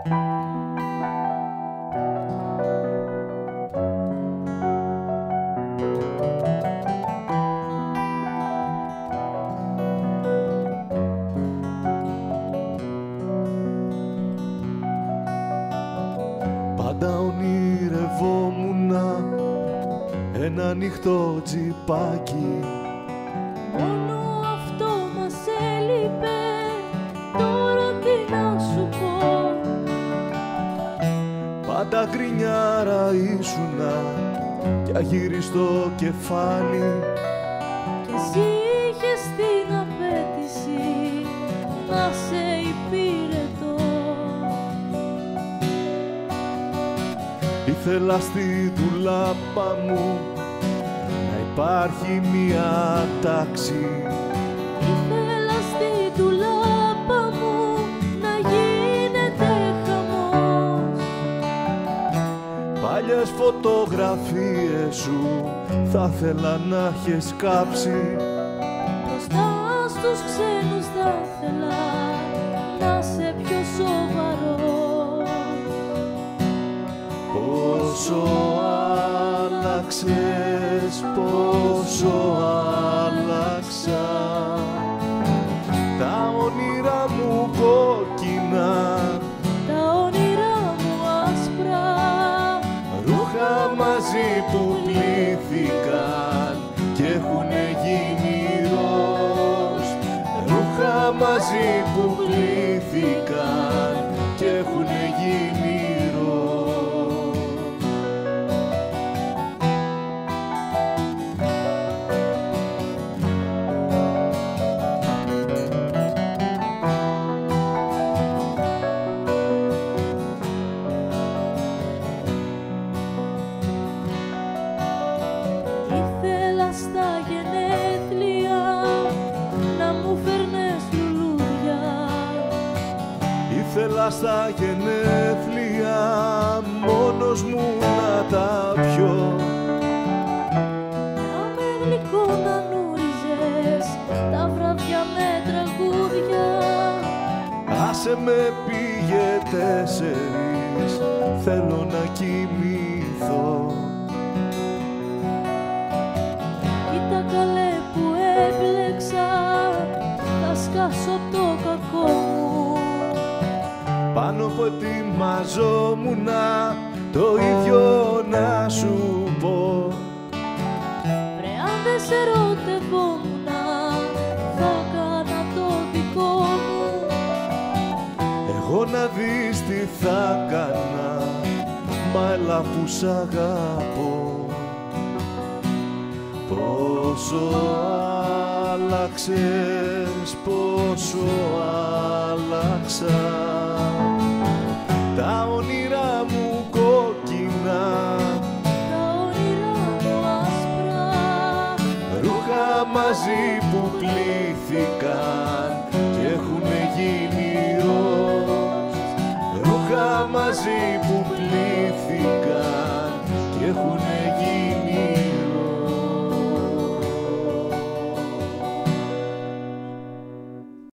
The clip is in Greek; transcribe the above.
Πάντα ονειρευόμουνα ένα ανοιχτό τζιπάκι. Μόνο αυτό μας έλειπε, τώρα τι να σου πω. Πάντα γκρινιάρα ήσουνα κι αγύριστο κεφάλι. Κι εσύ είχες την απέτηση να σε υπηρετώ. Ήθελα στη ντουλάπα μου να υπάρχει μια τάξη. Ήθελα στη ντουλάπα μου να γίνεται χαμός. Παλιές φωτογραφίες σου θα θέλα να έχεις κάψει. Μπροστά στους ξένους θα ήθελα να σε πιο σοβαρό. Πόσο άλλαξες, πόσο άλλαξα. Τα όνειρά μου κόκκινα, Τα όνειρά μου άσπρα, ρούχα μαζί που πλήθηκαν κι έχουνε γίνει ροζ. Ρούχα μαζί που πλήθηκαν κι έχουνε γίνει ροζ. ήθελα στα γενέθλια να μου φέρνες λουλούδια. Ήθελα στα γενέθλια μόνος μου να τα πιω. Να με γλυκό να νούριζες τα βράδια με τραγούδια. Άσε με, πήγε 4, θέλω να κοιμηθώ. Κοίτα καλέ που έπλεξα, θα σκάσω απ' το κακό μου. Πάνω που ετοιμαζόμουνα το ίδιο να σου πω. Βρε αν δεν σε ερωτευόμουνα, θα κάνα το δικό μου. Εγώ να δεις τι θα κάνα, μα έλα που σ' αγαπώ. Πόσο άλλαξες, πόσο άλλαξα. Τα όνειρά μου κόκκινα, Τα όνειρά μου άσπρα, ρούχα μαζί που πλήθηκαν κι έχουνε γίνει ροζ. Ρούχα μαζί που πλήθηκαν κι έχουνε γίνει